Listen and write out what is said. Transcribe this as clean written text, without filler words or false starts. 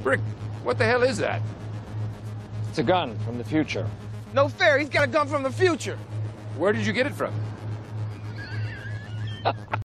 Brick, what the hell is that? It's a gun from the future. No fair, he's got a gun from the future. Where did you get it from?